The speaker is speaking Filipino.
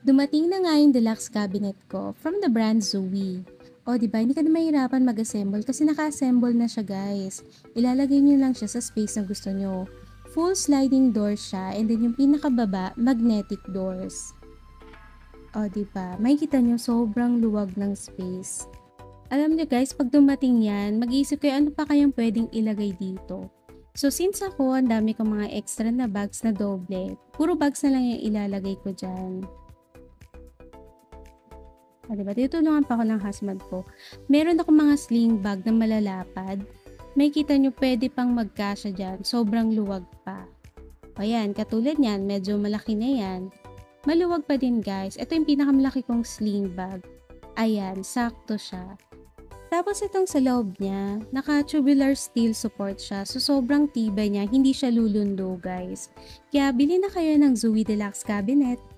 Dumating na nga yung deluxe cabinet ko from the brand Zoe. O, di ba? Hindi ka na mahirapan mag-assemble kasi naka-assemble na siya, guys. Ilalagay niyo lang siya sa space na gusto niyo. Full sliding door siya and then yung pinakababa, magnetic doors. O, di ba? Makikita niyo sobrang luwag ng space. Alam niyo guys, pag dumating yan, mag-iisip kayo ano pa kayang pwedeng ilagay dito. So since ako, ang dami kong mga extra na bags na doble, puro bags na lang yung ilalagay ko dyan. Diba? Tinutulungan pa ako ng husband ko. Meron ako mga sling bag na malalapad. May kita nyo pwede pang magkasya dyan. Sobrang luwag pa. O yan, katulad niyan, medyo malaki na yan. Maluwag pa din guys. Ito yung pinakamalaki kong sling bag. Ayan, sakto siya. Tapos itong sa loob niya, naka-tubular steel support siya. So sobrang tibay niya, hindi siya lulundo guys. Kaya bili na kayo ng Zoe Deluxe Cabinet.